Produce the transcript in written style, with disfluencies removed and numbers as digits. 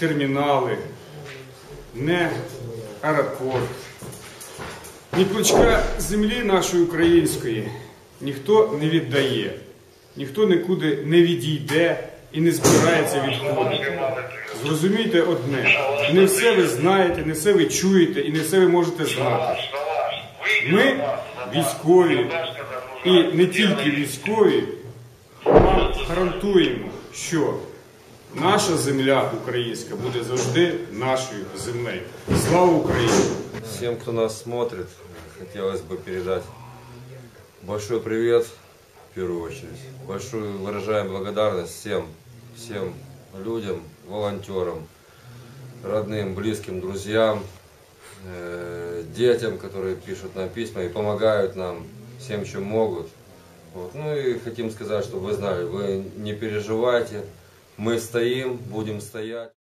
термінали, не аеропорт. Ні клочка землі нашої української ніхто не віддає, ніхто нікуди не відійде і не збирається відходити. Зрозумійте одне, не все ви знаєте, не все ви чуєте і не все ви можете знати. Ми, військові, і не тільки військові, вам гарантуємо, що наша земля українська буде завжди нашою землею. Слава Україні! Всем, кто нас смотрит, хотелось бы передать большой привет, в первую очередь. Большую выражаем благодарность всем людям, волонтерам, родным, близким, друзьям, детям, которые пишут нам письма и помогают нам всем, чем могут. Вот. Ну и хотим сказать, чтобы вы знали, вы не переживайте, мы стоим, будем стоять.